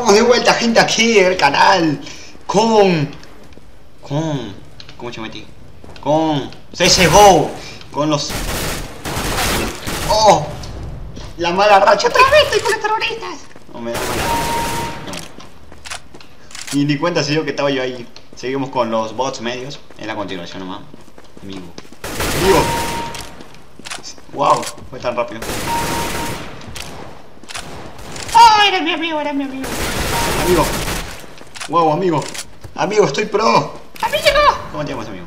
Estamos de vuelta, gente, aquí en el canal con ¿cómo se llama aquí? Con CSGO, con los... ¡Oh! La mala racha, otra vez estoy con los terroristas. No me da mala racha. No. Y ni cuenta se dio que estaba yo ahí. Seguimos con los bots medios. Es la continuación nomás. Amigo. Amigo. Wow, fue tan rápido. ¡Oh, eres mi amigo, eres mi amigo! Amigo. Wow, amigo. Amigo, estoy pro. ¡Amigo! ¿Cómo te llamas, amigo?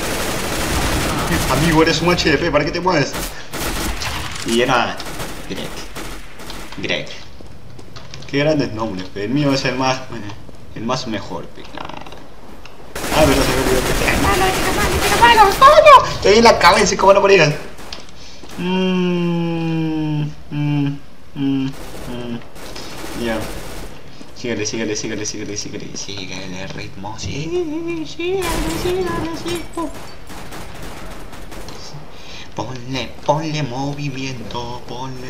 Amigo, eres un HDP, ¿para qué te mueves? Y era... Greg. Qué grandes nombres, pero el mío es el más mejor, claro. Ah, pero se me olvidó que te... ¡Malo, ¿cómo? Estoy en la cabeza, ¿cómo no morirás? Ya. Síguele el ritmo. Sí. Ponle movimiento. Ponle.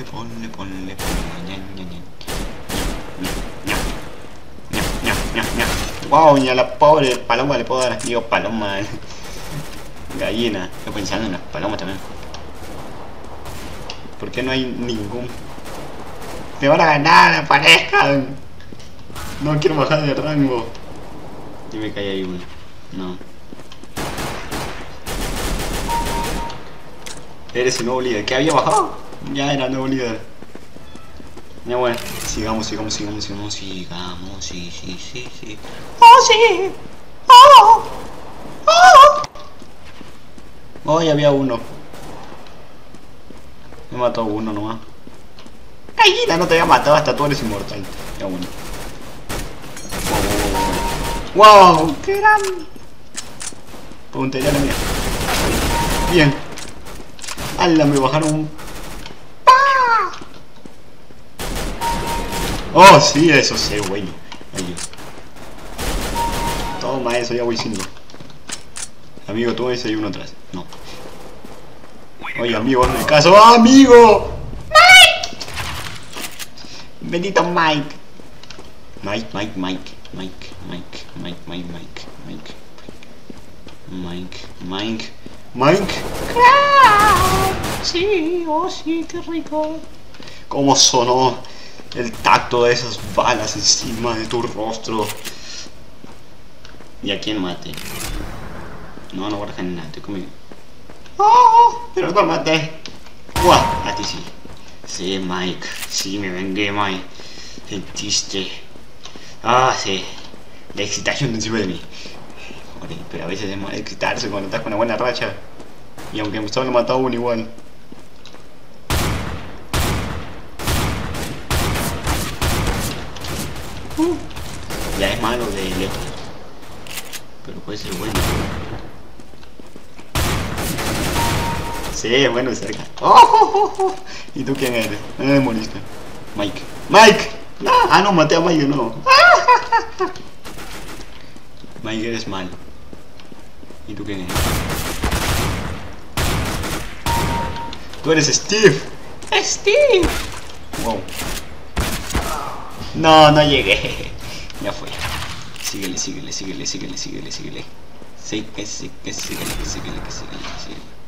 Wow, ni a la pobre paloma le puedo dar. Digo, paloma. Gallina. Estoy pensando en las palomas también. ¿Por qué no hay ningún? Te van a ganar, aparezcan. No quiero bajar de rango. Dime que hay ahí uno. No. Eres el nuevo líder. ¿Qué había bajado? Ya era el nuevo líder. Ya bueno. Sigamos. Sí. ¡Oh, sí! ¡Oh! Oh, ya había uno. Me mató uno nomás. Gallina, no te había matado, hasta tú eres inmortal. Ya bueno. Wow, ¡Qué gran! puntería la mía. Bien. ¡Hala! Me bajaron un... Oh, sí, eso sí, bueno. Adiós. Toma eso, ya voy 5. Amigo, tú ves, hay uno atrás. No. Oye, amigo, hazme caso. ¡Ah, amigo! ¡Mike! Bendito Mike. Mike. Sí, oh sí, qué rico. ¿Cómo sonó el tacto de esas balas encima de tu rostro? ¿Y a quién mate? No voy a dejar nada, estoy conmigo. ¡Oh! Pero no maté. ¡Guau! A ti sí. Sí, Mike. Sí, me vengué, Mike. Sentiste. Ah, sí. La excitación de encima de mí. Joder, pero a veces es mal excitarse cuando estás con una buena racha. Y aunque solo mató a uno igual. Ya es malo de lejos. Pero puede ser bueno. Sí, es bueno de cerca. Oh. ¿Y tú quién eres? Moriste. Mike. No. Ah, no, maté a Mike de nuevo. Mike, eres malo. ¿Y tú quién eres? Tú eres Steve. ¡Steve! Wow. No llegué. Ya fue. Síguele. Sí, que síguele.